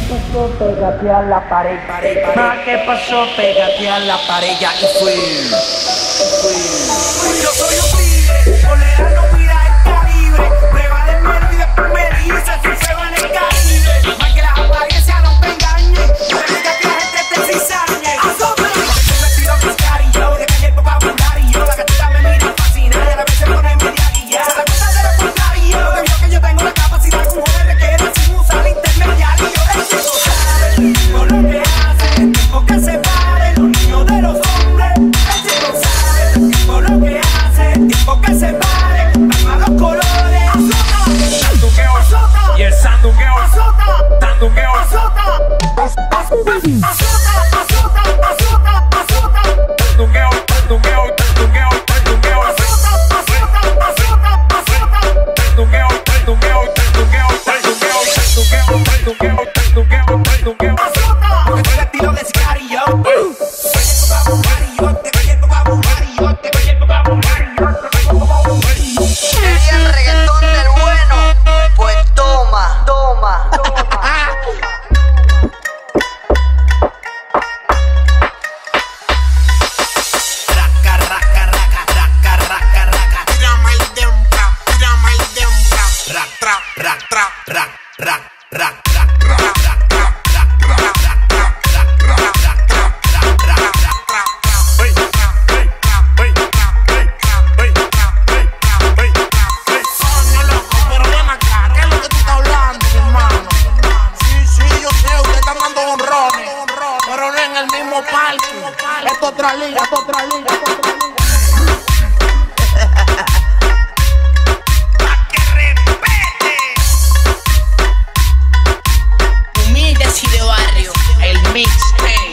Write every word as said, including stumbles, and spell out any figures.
pasó? Pégate a la pared, pared, pared. Ma, ¿qué pasó? Pégate a la pared ya y fui. Yo soy un tigre, colera no mira el calibre. Prueba de miedo y después me dice si se va en el Caribe. Más que las apariencias no te engañen, no dejes que la gente te cizañe. Azota, estoy vestido de escarillo, de calle para abundar y yo. La gatita me mira fascinada y a la vez se pone media guía. Se da cuenta de lo contrario, te vio que yo tengo la capacidad como de requerir sin usar intermediario. Es que sabe por lo que hace, tiempo que se pare los niños de los hombres. Es que sabe por lo que hace, tiempo que se pare, a los colores. Azota, sandungueo, azota, y el sandungueo, azota, sandungueo, azota, azota, azota, azota, azota, sandungueo, sandungueo, sandungueo, sandungueo, azota, azota, azota, azota, sandungueo, sandungueo, sandungueo, sandungueo, sandungueo, sandungueo, sandungueo, sandungueo, azota, porque estoy vestido de sicario. ¿Quería el reggaetón del bueno? Pues toma, toma, toma. Raca, raca, raca, raca, raca, raca. Tírame el dempa, tírame el dempa. Rac, tra, rac, tra, rac, rac, rac, rac, rac, rac, rac, rac, rac, rac, rac, rac, rac, rac, rac. Hey, hey, hey, hey, hey, hey, hey. Coño, loco, pero ven acá, ¿qué es lo que tú estás hablando, mi hermano? Sí, sí, yo sé, usted está dando honrones, pero no en el mismo parque. Esto es otra liga, esto es otra liga, esto es otra liga. Pa' que respete. Humildes y de barrio, el mixtape.